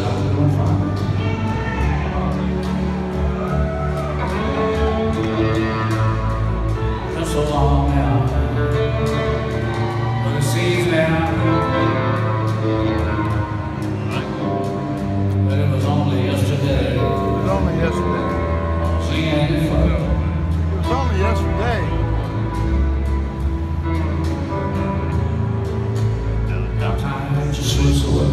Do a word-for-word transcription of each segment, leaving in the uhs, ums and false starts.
said I'm doing fine. Been so long now, but it seems now that it was only yesterday. It was only yesterday. She ain't fun. It was only yesterday. Now time just slips away.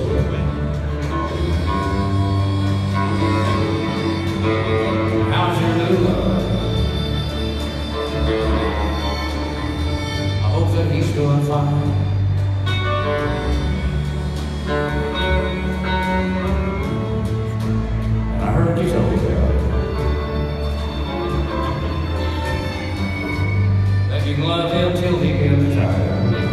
How's your new love? I hope that he's doing fine. And I heard you told me that you can love him till he gets tired.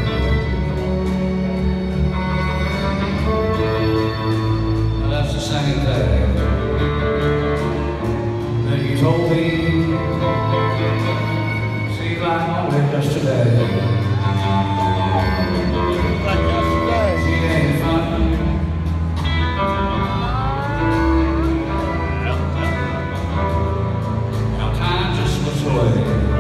Now that's the same thing that you told me. Seems like only yesterday. Like yesterday. She ain't fun. Now time just slips away.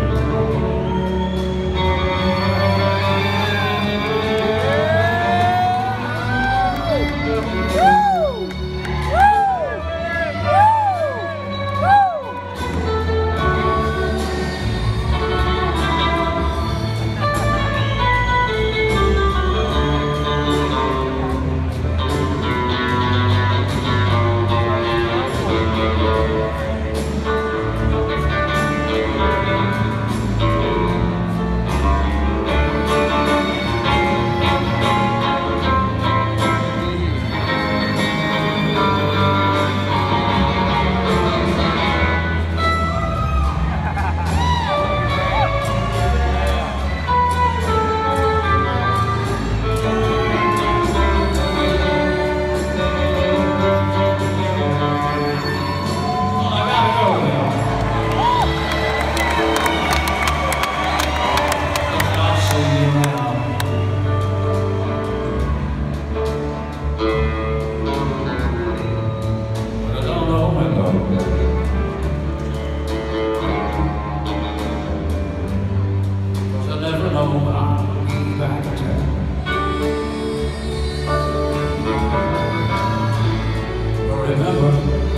Remember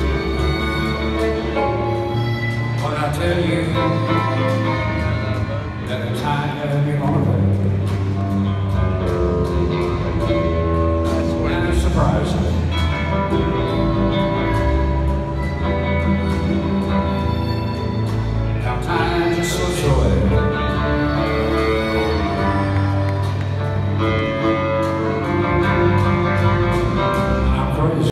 when I tell you that the time that you're gonna wait, and it's surprising.